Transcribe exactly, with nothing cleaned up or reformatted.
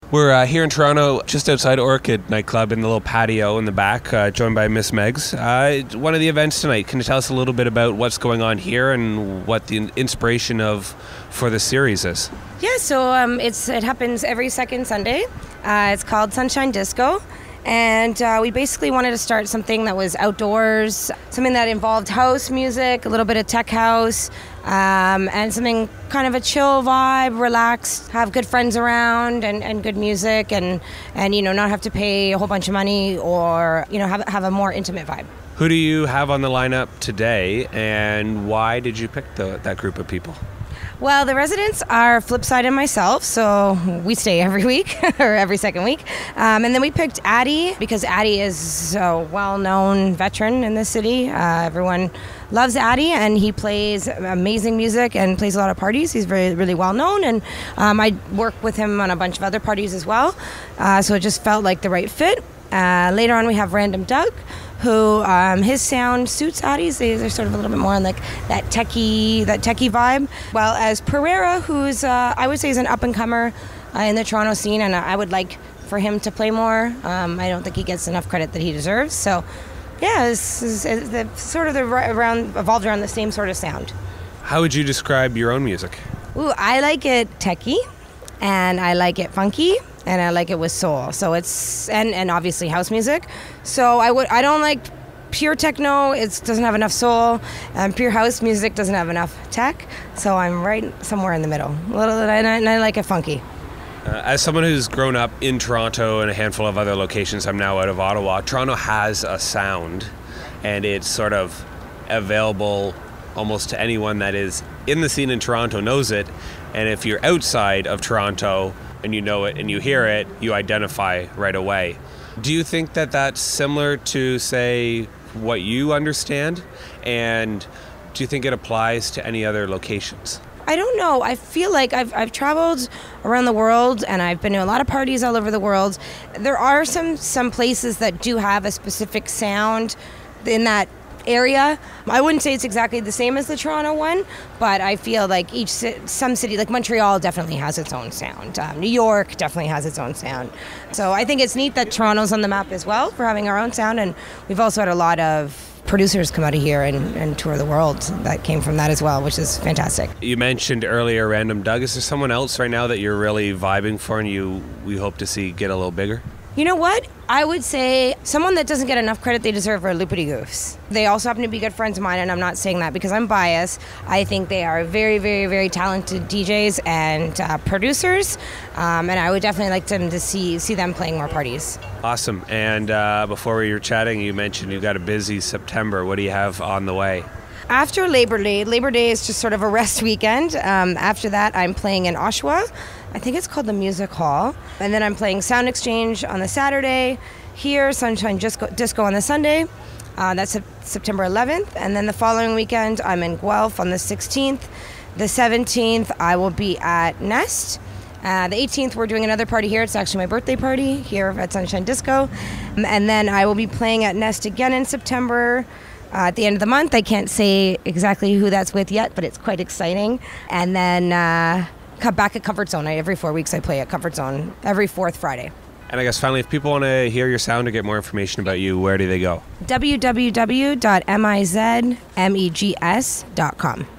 We're uh, here in Toronto, just outside Orchid nightclub in the little patio in the back, uh, joined by Miss Megs. Uh, one of the events tonight. Can you tell us a little bit about what's going on here and what the inspiration of for the series is? Yeah, so um, it's it happens every second Sunday. Uh, it's called Sunshine Disco. And uh, we basically wanted to start something that was outdoors, something that involved house music, a little bit of tech house, um, and something kind of a chill vibe, relaxed, have good friends around and, and good music and, and, you know, not have to pay a whole bunch of money or, you know, have, have a more intimate vibe. Who do you have on the lineup today and why did you pick the, that group of people? Well, the residents are Flipside and myself, so we stay every week or every second week. Um, and then we picked Addy because Addy is a well-known veteran in this city. Uh, everyone loves Addy, and he plays amazing music and plays a lot of parties. He's very, really well-known, and um, I work with him on a bunch of other parties as well. Uh, so it just felt like the right fit. Uh, later on, we have Random Doug, who um, his sound suits Addy's. They, they're sort of a little bit more on like that techie, that techie vibe. Well, as Pereira, who's uh, I would say is an up and comer uh, in the Toronto scene, and I would like for him to play more. Um, I don't think he gets enough credit that he deserves. So, yeah, it's, it's, it's the, sort of the around evolved around the same sort of sound. How would you describe your own music? Ooh, I like it techie, and I like it funky. And I like it with soul, so it's and, and obviously house music. So I would I don't like pure techno. It doesn't have enough soul, and pure house music doesn't have enough tech. So I'm right somewhere in the middle. A little, and I, and I like it funky. Uh, as someone who's grown up in Toronto and a handful of other locations, I'm now out of Ottawa. Toronto has a sound, and it's sort of available almost to anyone that is in the scene in Toronto knows it. And if you're outside of Toronto and you know it and you hear it, you identify right away. Do you think that that's similar to, say, what you understand? And do you think it applies to any other locations? I don't know. I feel like I've, I've traveled around the world and I've been to a lot of parties all over the world. There are some, some places that do have a specific sound in that area. I wouldn't say it's exactly the same as the Toronto one, but I feel like each some city, like Montreal, definitely has its own sound. Um, New York definitely has its own sound. So I think it's neat that Toronto's on the map as well for having our own sound, and we've also had a lot of producers come out of here and, and tour the world that came from that as well, which is fantastic. You mentioned earlier Random Doug. Is there someone else right now that you're really vibing for and you we hope to see get a little bigger? You know what? I would say someone that doesn't get enough credit they deserve are Loopity Goofs. They also happen to be good friends of mine, and I'm not saying that because I'm biased. I think they are very, very, very talented D Js and uh, producers, um, and I would definitely like them to see see them playing more parties. Awesome. And uh, before we were chatting, you mentioned you got a busy September. What do you have on the way? After Labor Day, Labor Day is just sort of a rest weekend. Um, after that, I'm playing in Oshawa. I think it's called the Music Hall. And then I'm playing Sound Exchange on the Saturday. Here, Sunshine Disco, Disco on the Sunday. Uh, that's September eleventh. And then the following weekend, I'm in Guelph on the sixteenth. The seventeenth, I will be at Nest. Uh, the eighteenth, we're doing another party here. It's actually my birthday party here at Sunshine Disco. And then I will be playing at Nest again in September. Uh, at the end of the month, I can't say exactly who that's with yet, but it's quite exciting. And then uh, come back at Comfort Zone. I, every four weeks I play at Comfort Zone, every fourth Friday. And I guess finally, if people want to hear your sound or get more information about you, where do they go? w w w dot miz megs dot com.